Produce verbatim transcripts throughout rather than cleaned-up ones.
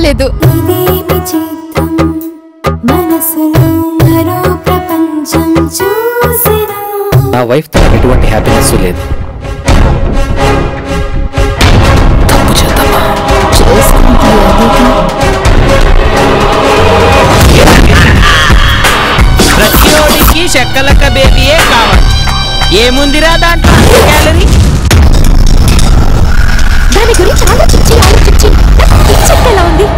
లేదు. నా వైఫ్ తో ఎటువంటి హ్యాపీనెస్ లేదు. తప్పు చేద్దామా? ప్రతిరోడికి చెక్కలక్క బేబీయే కావాలి. ఏముందిరా దాంట్లో గ్యాలరీ? దాని గురించి ఆలోచించి ఆలోచించి చెక్కలా ఉంది.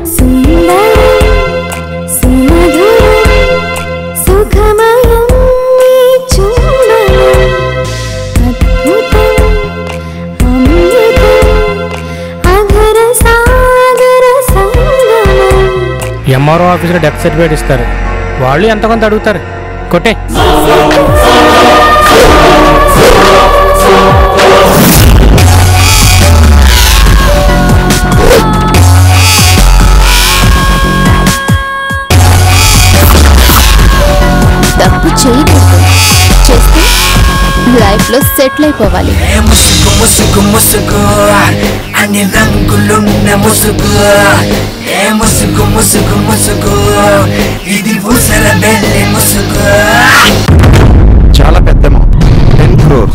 ఎంఆర్ఓ ఆఫీసులో డెత్ సర్టిఫికేట్ ఇస్తారు. వాళ్ళు ఎంత కొంత అడుగుతారు. కొట్టే తప్పు చేయకూడదు. చేస్తే లైఫ్ లో సెటిల్ అయిపోవాలి. ముసుగు ముసుగు ముసుగు అన్ని రంగులున్న ముసుగు. ఏ ముసుగు ముసుగు ముసుగు ఇది ఊసర బెల్లి ముసుగు. చాలా పెద్ద టెన్ క్రోర్స్.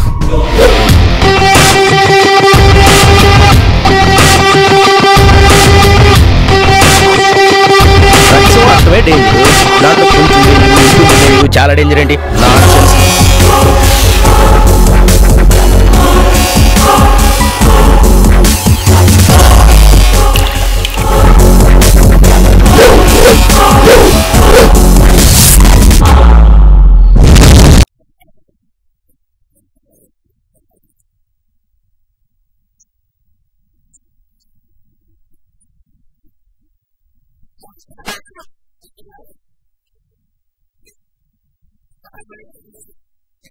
దాంట్లో కొంచెం చాలా డేంజర్ అండి.